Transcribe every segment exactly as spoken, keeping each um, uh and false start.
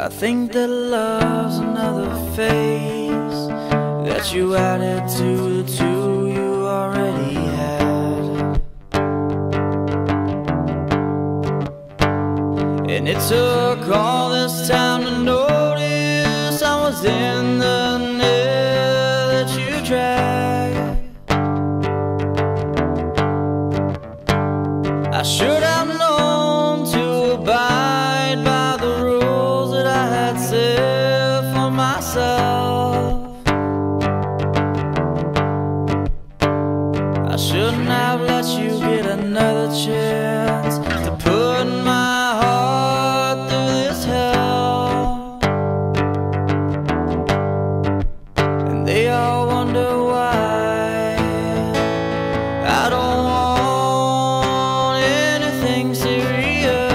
I think that love's another phase that you added to the two you already had. And it took all this time to notice I was in the net that you dragged. I should have known to abide by the rules that I had set for myself. I shouldn't have let you get another chance to put my heart through this hell. And they all wonder why I don't want anything serious.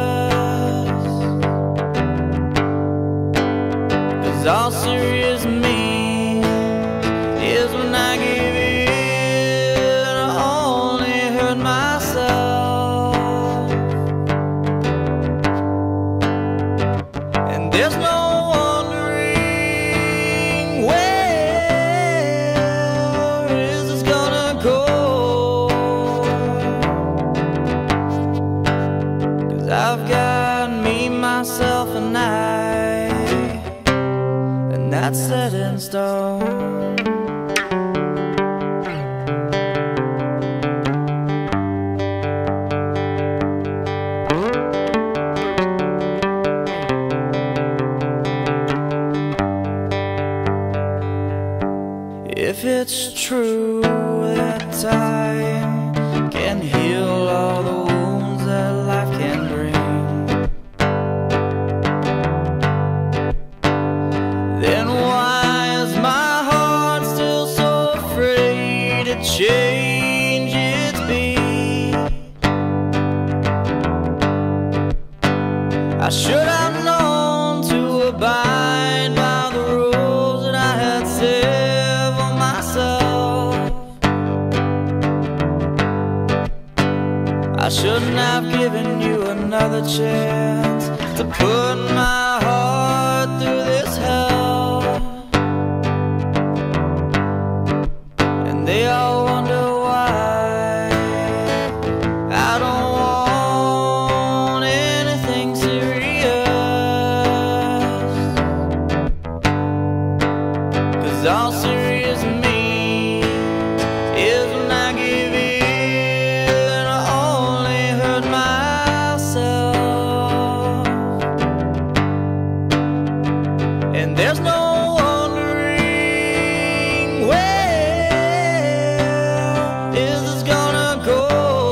'Cause all serious means is when I give in, I only hurt myself. And there's no wondering where is this gonna go. 'Cause I've got me, myself, and I, and that's set in stone. If it's true that time can heal all the wounds that life can bring, then why is my heart still so afraid to change its beat? I should have known to abide by the rules that I had set for myself. I shouldn't have given you another chance to put my heart through this hell. And they all wonder why I don't want anything serious. 'Cause all serious means is when I give in, I only hurt myself. And there's no wondering where is this gonna go.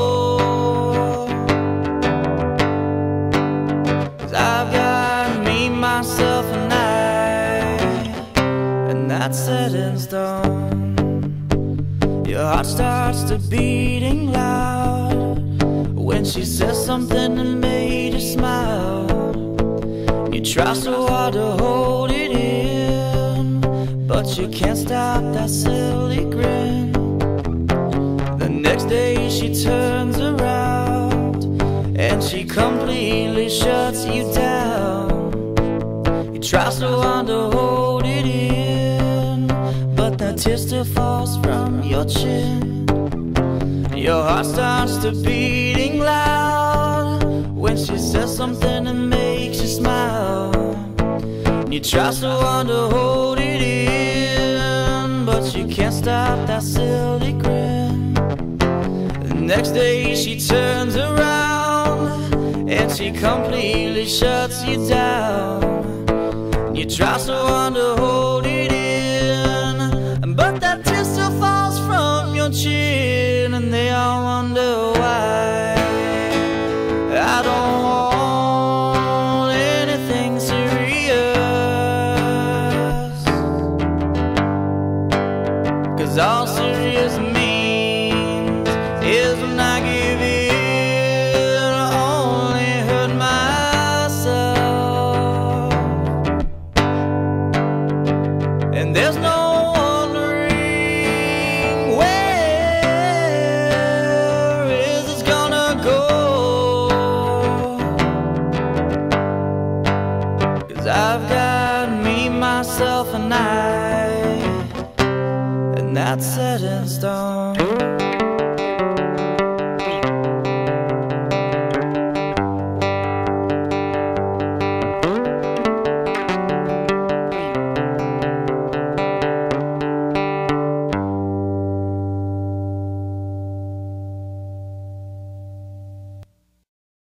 'Cause I've got me, myself, and I, and that's set in stone. Your heart starts to beating loud when she says something that made you smile. You try so hard to hold it in, but you can't stop that silly grin. The next day she turns around and she completely shuts you down. You try so hard to hold it in, but the tear still falls from your chin. Your heart starts to beating loud when she says something that makes you smile. You try so hard to hold it in, but you can't stop that silly grin. The next day she turns around and she completely shuts you down. You try so hard to hold it in, but that tear still falls from your chin. And they all wonder why I don't want anything serious. 'Cause all serious means is when I give in, I only hurt myself. and that's set in stone.